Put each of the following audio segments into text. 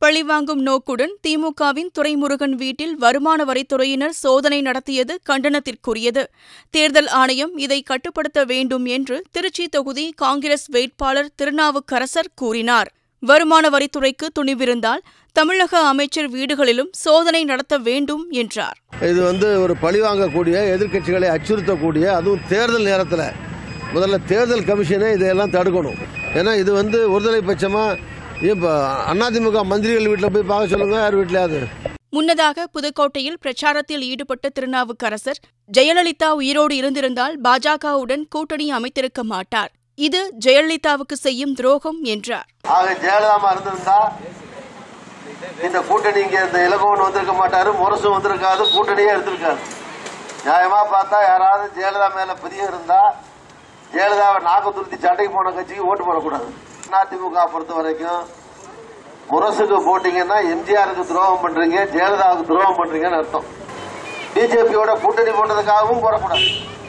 பழிவாங்கும் நோக்குடன் திமுகவின் துரைமுருகன் வீட்டில் வருமான வரித்துறையினர் சோதனை நடத்தியது கண்டனத்திற்குரியது. தேர்தல் ஆணையம் இதை கட்டுப்படுத்த வேண்டும் என்று திருச்சி தொகுதி காங்கிரஸ் வேட்பாளர் திருநாவுக்கரசர் கூறினார். வருமான வரித்துறைக்கு துணிவிருந்தால் தமிழக அமைச்சர் வீடுகளிலும் சோதனை நடத்த வேண்டும் என்றார். இது ஒரு பழிவாங்கக்கூடிய, எதிர்க்கட்சிகளை அச்சுறுத்தக்கூடிய, அதுவும் தேர்தல் நேரத்தில் முதல்ல தேர்தல் கமிஷனே இதையெல்லாம் தடுக்கணும். ஏன்னா இது ஒருதலை பட்சமாக இப்போ அதிமுக மந்திரிகள் வீட்டில் போய் பார்க்க சொல்லுங்க, யார் வீட்டிலையாவது. முன்னதாக புதுக்கோட்டையில் பிரச்சாரத்தில் ஈடுபட்ட திருநாவுக்கரசர் ஜெயலலிதா உயிரோடு இருந்திருந்தால் பாஜகவுடன் கூட்டணி அமைத்திருக்க மாட்டார், இது ஜெயலலிதாவுக்கு செய்யும் துரோகம் என்றார். ஜெயலலிதா இருந்திருந்தா இந்த கூட்டணி இந்த இலகவன் வந்திருக்க மாட்டாரு, முரசும் வந்திருக்காது, கூட்டணியே எடுத்திருக்காரு. நியாயமா பார்த்தா யாராவது ஜெயலலிதா மேல பிரியம் இருந்தா ஜெயலலிதாவை நாக்கு துருத்தி சண்டைக்கு போன கட்சிக்கு ஓட்டு போடக்கூடாது. அதிமுக பொறுத்த வரைக்கும் முரசுக்கு போட்டீங்கன்னா எம்ஜிஆருக்கு துரோகம் பண்றீங்க, ஜெயலலிதாவுக்கு துரோகம் பண்றீங்கன்னு அர்த்தம். பிஜேபியோட கூட்டணி போட்டதுக்காகவும் போடக்கூடாது.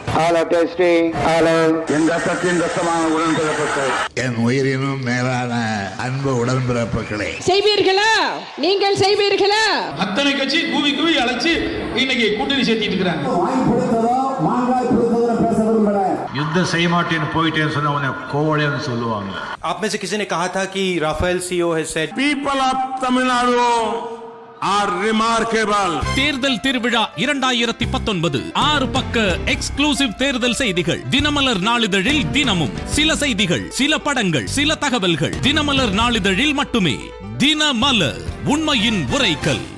என் உயிரினும் மேலான அன்பு உடன்பிறப்புகளே, செய்வீர்களா? நீங்கள் செய்வீர்களா? அத்தனை கட்சி கூவி கூவி அழைச்சு இன்னைக்கு கூட்டணி சேர்த்திட்டு இருக்காங்க. युद्ध செய்ய மாட்டேன்னு போயிட்டேன்னு சொன்னவனே கோவலைன்னு சொல்லுவாங்க. आप में से किसी ने कहा था कि Rafale CEO has said people of Tamil Nadu are remarkable. தேர்தல் திருவிழா 2019 6 பக்க எக்ஸ்க்ளூசிவ் தேர்தல் செய்திகள் தினமலர் நாளிதழில் தினமும் சில செய்திகள், சில படங்கள், சில தகவல்கள் தினமலர் நாளிதழில் மட்டுமே. தினமலர், உண்மையின் உரைக்கல்.